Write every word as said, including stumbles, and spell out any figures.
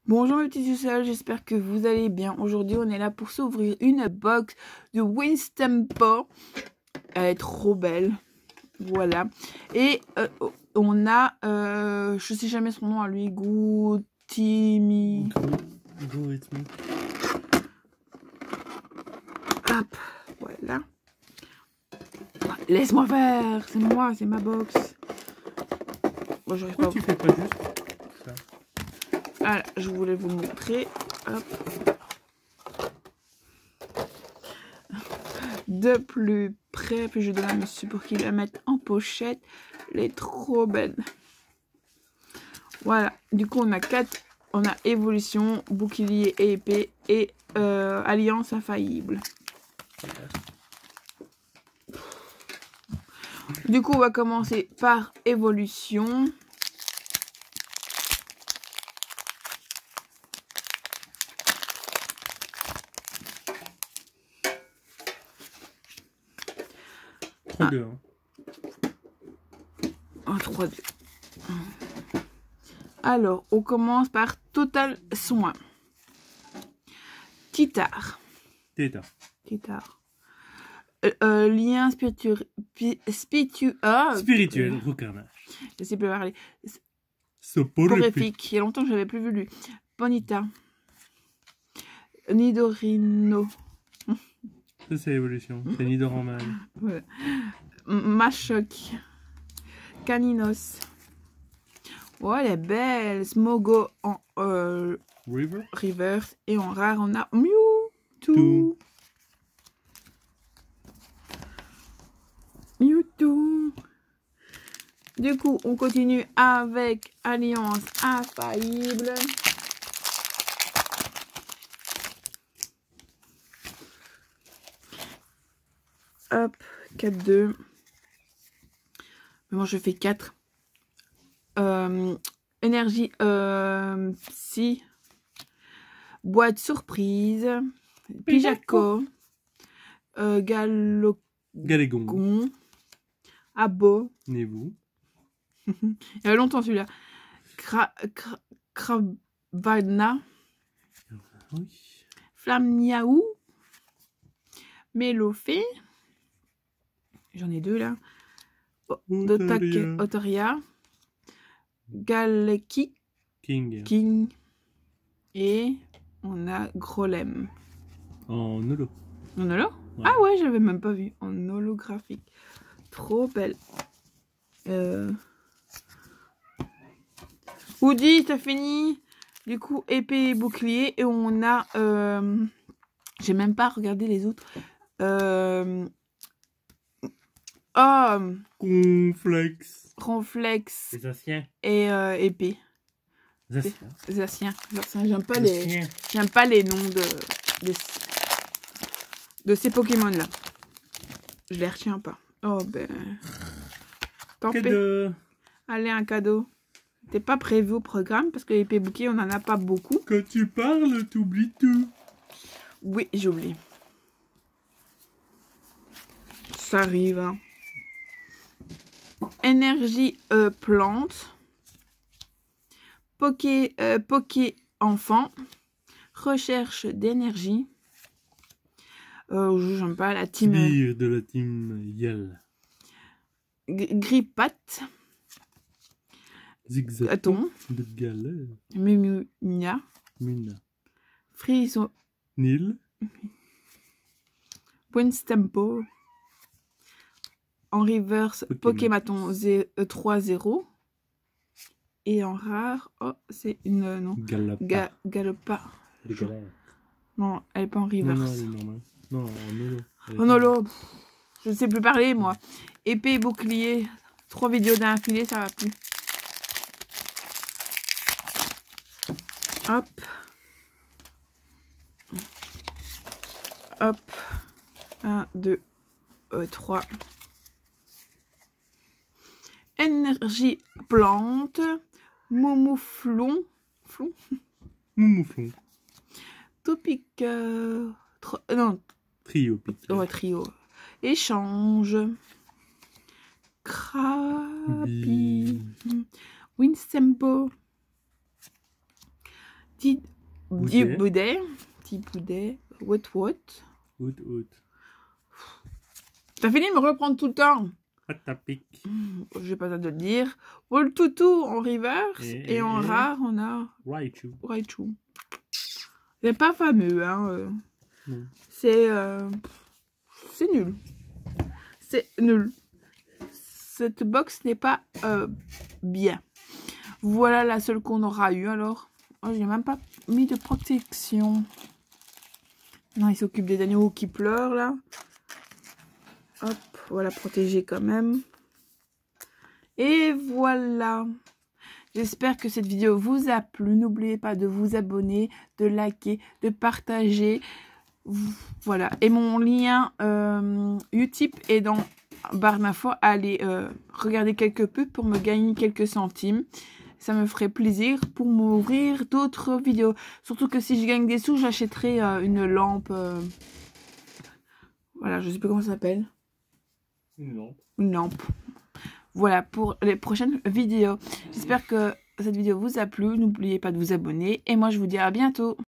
Bonjour mes petits Ussel, j'espère que vous allez bien. Aujourd'hui, on est là pour s'ouvrir une box de Winstempo. Elle est trop belle. Voilà. Et euh, on a, euh, je sais jamais son nom à lui, Goutimi. Goutimi. Hop, voilà. Laisse-moi faire, c'est moi, c'est ma box. Bon, j'arrive Pourquoi pas. tu fais pas juste ça? Voilà, je voulais vous montrer. Hop. De plus près, puis je donne à monsieur pour qu'il la mette en pochette. Elle est trop belle. Voilà, du coup on a quatre, on a évolution, bouclier et épée et euh, alliance infaillible. Du coup on va commencer par évolution. trois deux. Hein. Un trois deux. Alors, on commence par Total Soin. Titar. Theta. Titar. Euh, euh, lien spirituel. Spiritu, ah, Spirituel, euh, recarnage. je sais plus parler. Soporifique. Soporifique. Il y a longtemps que je n'avais plus vu lui. Bonita. Nidorino. Ça, c'est l'évolution. C'est Nidoran. Voilà. Machoc. Caninos. Oh, elle est belle. Smogo en euh, River. reverse. Et en rare, on a Mewtwo. Mewtwo. Du coup, on continue avec Alliance Infaillible. Hop, quatre deux. Mais moi, je fais quatre. Euh, énergie euh, Psy. Boîte surprise. Pijaco. Euh, Galo Galégon. Abo. Nevou. Il y a longtemps celui-là. Kra Kra Kravana. Oui. Flamniaou. Mélofé. J'en ai deux là. Otaria. Otaria. Galeki. King. King. Et on a Grolem. En holo. En holo? Ouais. Ah ouais, j'avais même pas vu. En holographique. Trop belle. Euh... Woody, t'as fini. Du coup, épée et bouclier. Et on a... Euh... J'ai même pas regardé les autres. Euh... Oh, Conflex. Ronflex. Les anciens. Et euh, épée. Les anciens. Les anciens. J'aime pas les... Les J'aime pas les noms de... de... de ces Pokémon là. Je les retiens pas. Oh ben... Tant pis. Allez, un cadeau. T'es pas prévu au programme parce que l'épée bouclier, on en a pas beaucoup. Quand tu parles, t'oublies tout. Oui, j'oublie. Ça arrive. Hein. Énergie euh, plante. Poké, euh, Poké enfant. Recherche d'énergie. Euh, J'aime pas la team. Sbire de la team Yell. Grippat. Zigzaton. De galère. Mumunia. Muna. Frison. Nil. Winstempo. En reverse, Pokématon trois zéro. Et en rare, oh, c'est une. Non. Galapa. Ga, Galopa. Galère. Non, elle est pas en reverse. Non, non, elle est normale. Non, en holo. En holo. Je ne sais plus parler, moi. Épée et bouclier. Trois vidéos d'un filet, ça va plus. Hop. Hop. un, deux, trois. Énergie plante. Moumouflon. Flon. Moumouflon. Topic. Euh, non. Trio. Ouais, trio. Échange. Crabi. Winstempo. petit Boudet. petit boudet. Petit boudet. What what? Out, out. T'as fini de me reprendre tout le temps. Patapic. Je vais pas te le dire. Pour le toutou en reverse et, Et- et en et- rare, on a Raichu. Raichu. C'est pas fameux, hein. euh. Non. C'est euh, c'est nul. C'est nul. Cette box n'est pas euh, bien. Voilà la seule qu'on aura eu alors. Oh, j'ai même pas mis de protection. Non, il s'occupe des animaux qui pleurent là. Hop, voilà, protégé quand même. Et voilà. J'espère que cette vidéo vous a plu. N'oubliez pas de vous abonner, de liker, de partager. Voilà. Et mon lien euh, Utip est dans barre d'infos. Allez euh, regarder quelques pubs pour me gagner quelques centimes. Ça me ferait plaisir pour m'ouvrir d'autres vidéos. Surtout que si je gagne des sous, j'achèterai euh, une lampe. Euh... Voilà, je sais plus comment ça s'appelle. Une lampe. Une lampe. Voilà pour les prochaines vidéos. J'espère que cette vidéo vous a plu. N'oubliez pas de vous abonner. Et moi, je vous dis à bientôt.